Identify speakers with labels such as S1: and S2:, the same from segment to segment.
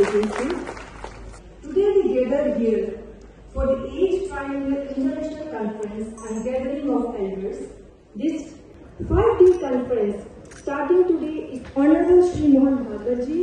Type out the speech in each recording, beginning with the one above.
S1: Excellencies. Today we gather here for the 8th Triennial International Conference and Gathering of Elders. This 5-day conference starting today is Honorable Shri Mohan Bhagatji.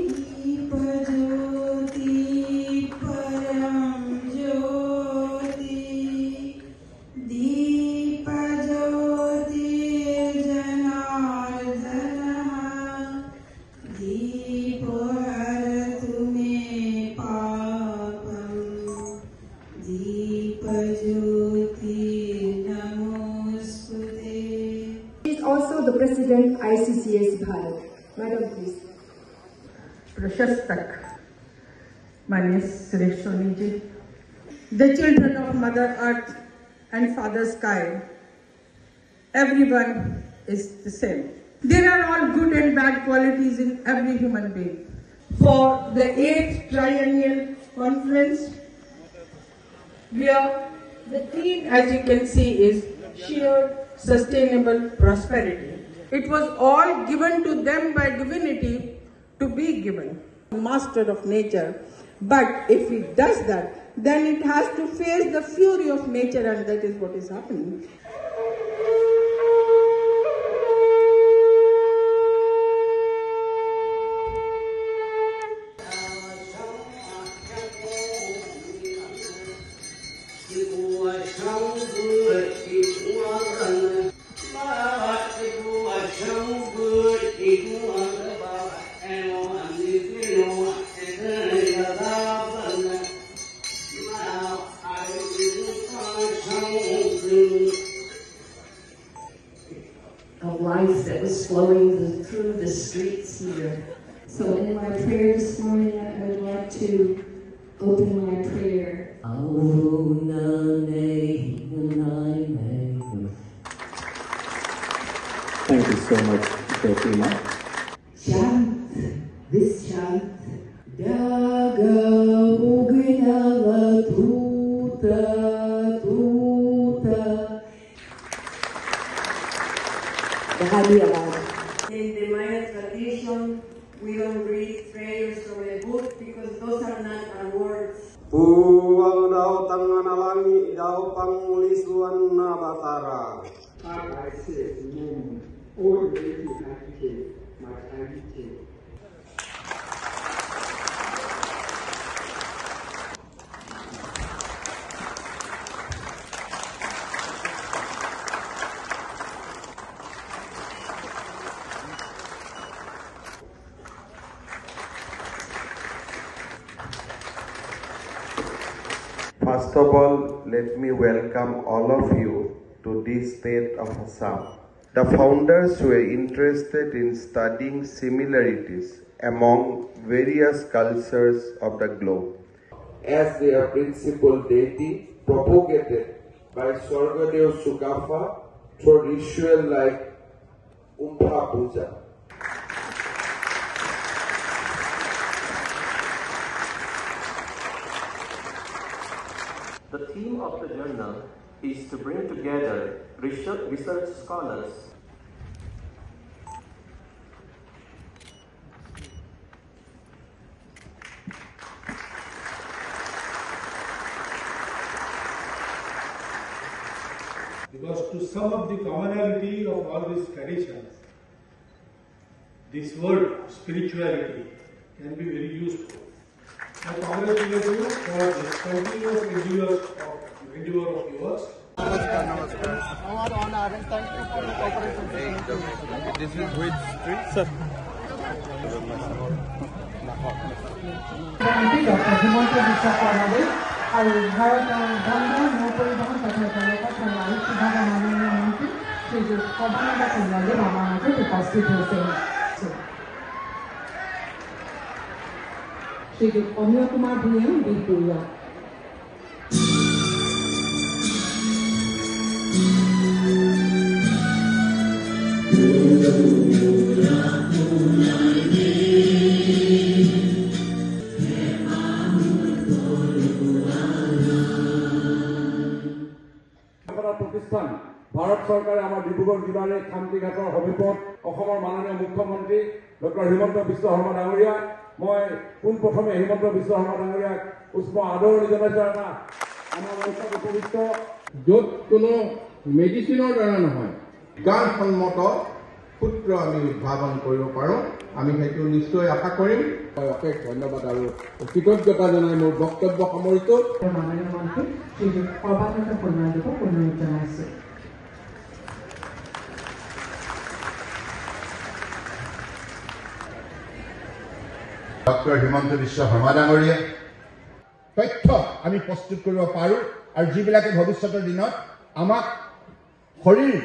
S1: Also the President ICCS Bharat. Madam, please.
S2: Prashastak, Manya Suresh Soniji, the children of Mother Earth and Father Sky, everyone is the same. There are all good and bad qualities in every human being. For the 8th Triennial Conference, where the theme, as you can see, is sheer sustainable prosperity. It was all given to them by divinity to be given. Master of nature. But if it does that, then it has to face the fury of nature, and that is what is happening.
S3: Of life that was flowing through the streets here. So in my prayer this morning, I would like to open my prayer.
S4: Thank you so much, Fatima.
S3: Chant, this chant. Daga ugnala tuta tuta.
S5: In the Maya tradition, we don't read prayers from a book because those are not our words.
S6: Puwang daw tanganalangit daw pangulisuan na batara.
S7: I say, all the my attitude.
S6: First of all, let me welcome all of you to this state of Assam. The founders were interested in studying similarities among various cultures of the globe. As their principal deity, propagated by Swargadeo Sukafa through ritual like Umpha Puja.
S4: The theme of the journal is to bring together research scholars,
S8: because to sum up the commonality of all these traditions, this word spirituality can be very useful. I congratulate you for this continuous endeavor of yours.
S6: This is which street, sir?
S3: Shri Amir Kumar Bhuyam, Bihpuria.
S9: প্ৰতিষ্ঠান ভাৰত চৰকাৰে আমাৰ ডিব্ৰুগড় জিলাৰ খান্তিঘাটৰ সমীপত অসমৰ মাননীয় মুখ্যমন্ত্ৰী doctor Himanta Biswa Sarma ডাঙৰীয়া মই পোনপ্ৰথমে হিমন্ত বিশ্ব শৰ্মা ডাঙৰীয়াক উষ্ম আদৰণি জনাইছো। আমাৰ মঞ্চত উপবিষ্ট য'ত কোনো মেডিচিনৰ দ্বাৰা নহয়
S10: বিজ্ঞানসন্মত সূত্ৰ আমি উদ্ভাৱন কৰিব পাৰোঁ, আমি সেইটো নিশ্চয় আশা কৰিম।
S9: মই অশেষ ধন্যবাদ আৰু কৃতজ্ঞতা জনাই মোৰ বক্তব্য সামৰিছোঁ।
S11: মাননীয় মন্ত্ৰী শ্ৰীযুত সৰ্বানন্দ সোণোৱালদেৱক অনুৰোধ জনাইছোঁ।
S10: ডক্টৰ হিমন্ত বিশ্ব শৰ্মা ডাঙৰীয়া তথ্য আমি প্ৰস্তুত কৰিব পাৰোঁ আৰু যিবিলাকে ভৱিষ্যতৰ দিনত আমাক শৰীৰ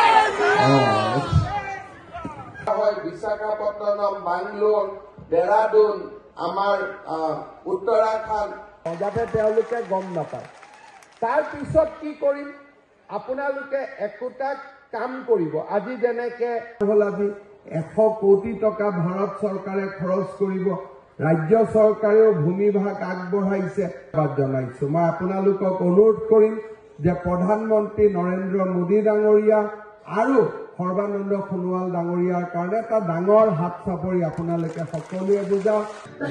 S2: বিশাখাপট্টনম, বাংলোৰ, দেৰাডুন, আমাৰ উত্তৰাখণ্ড, যাতে তেওঁলোকে গম নাপায়। তাৰ পিছত কি কৰিম, আপোনালোকে একোটা কাম কৰিব। আজি যেনেকে হ'ল আজি 100 কোটি টকা ভাৰত চৰকাৰে খৰচ কৰিব, ৰাজ্য চৰকাৰেও ভূমিভাগ আগবঢ়াইছে। জনাইছো মই আপোনালোকক অনুৰোধ কৰিম যে প্ৰধানমন্ত্ৰী নৰেন্দ্ৰ মোদী ডাঙৰীয়া আৰু সৰ্বানন্দ সোণোৱাল ডাঙৰীয়াৰ কাৰণে এটা ডাঙৰ হাত চাপৰি আপোনালোকে সকলোৱে বুজাওক।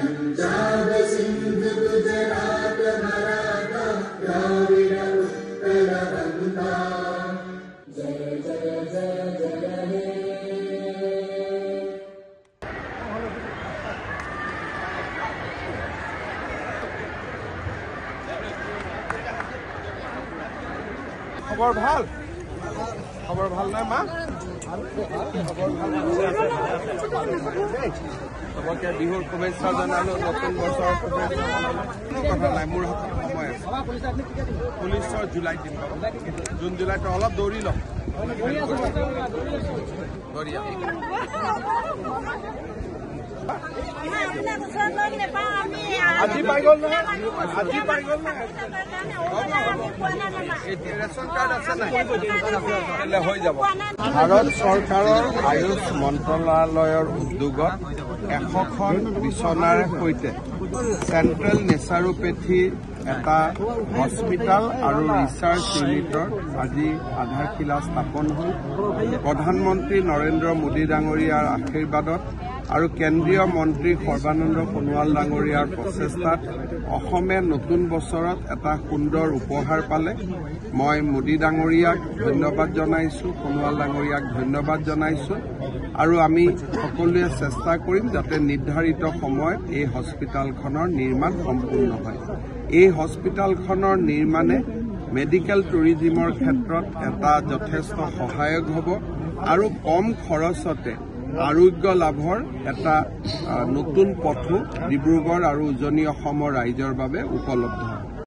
S10: খবৰ ভাল? খবৰ ভাল নাই মা? চবকে বিহুৰ শুভেচ্ছা জনালো, নতুন বছৰৰ শুভেচ্ছা জনালো। কোনো কথা নাই, মোৰ হাতত সময় আছে। পুলিচৰ জুলাইত দিম, জুন জুলাইটো অলপ দৌৰি লওঁ। আজি পাই গ'ল নহয়, আজি পাই গ'ল নহয়। ৰেচন কাৰ্ড আছে নাই? হৈ যাব। ভাৰত চৰকাৰৰ আয়ুষ মন্ত্ৰালয়ৰ উদ্যোগত 100খন বিচনাৰে সৈতে চেণ্ট্ৰেল নেচাৰোপেথী এটা হস্পিটেল আৰু ৰিচাৰ্চ ইউনিটৰ আজি আধাৰশিলা স্থাপন হ'ল। প্ৰধানমন্ত্ৰী নৰেন্দ্ৰ মোদী ডাঙৰীয়াৰ আশীৰ্বাদত আৰু কেন্দ্ৰীয় মন্ত্ৰী সৰ্বানন্দ সোণোৱাল ডাঙৰীয়াৰ প্ৰচেষ্টাত অসমে নতুন বছৰত এটা সুন্দৰ উপহাৰ পালে। মই মোদী ডাঙৰীয়াক ধন্যবাদ জনাইছোঁ, সোণোৱাল ডাঙৰীয়াক ধন্যবাদ জনাইছোঁ আৰু আমি সকলোৱে চেষ্টা কৰিম যাতে নিৰ্ধাৰিত সময়ত এই হস্পিটেলখনৰ নিৰ্মাণ সম্পূৰ্ণ হয়। এই হস্পিটেলখনৰ নিৰ্মাণে মেডিকেল টুৰিজিমৰ ক্ষেত্ৰত এটা যথেষ্ট সহায়ক হ'ব আৰু কম খৰচতে আৰোগ্য লাভৰ এটা নতুন পথো ডিব্ৰুগড় আৰু উজনি অসমৰ ৰাইজৰ বাবে উপলব্ধ